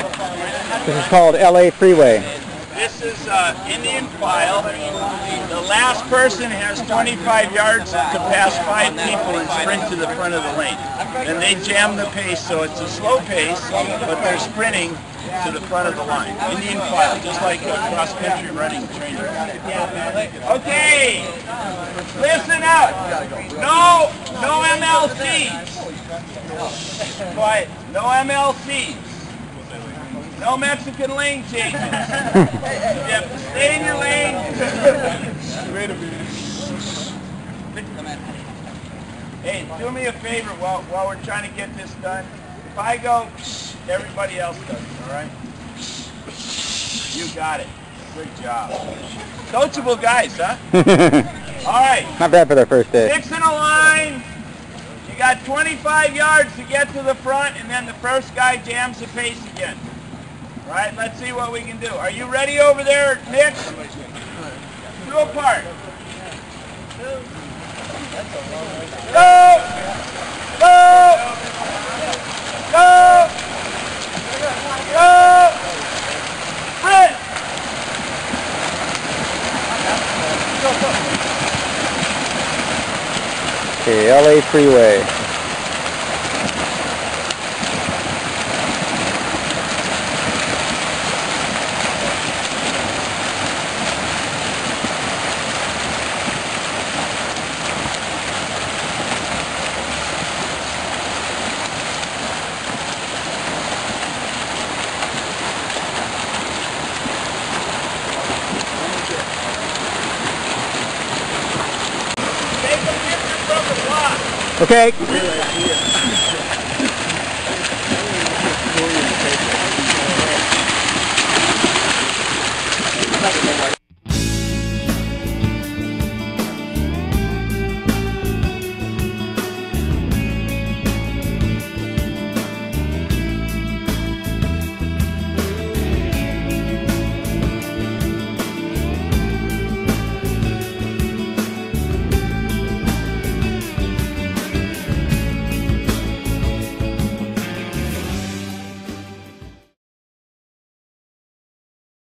This is called LA Freeway. This is Indian file. The last person has 25 yards to pass 5 people and sprint to the front of the lane. And they jam the pace, so it's a slow pace, but they're sprinting to the front of the line. Indian file, just like a cross-country running trainer. Okay, listen up. No MLCs. Quiet. No MLCs. No Mexican lane changes. You have to stay in your lane. Wait a minute. Hey, do me a favor while we're trying to get this done. If I go, everybody else does it, all right? You got it. Good job. Coachable guys, huh? All right. Not bad for their first day. 6 in a line. You got 25 yards to get to the front, and then the first guy jams the pace again. All right, let's see what we can do. Are you ready over there, Nick? 2 apart. Go! Go! Go! Go! Sprint! Okay, LA Freeway. Okay.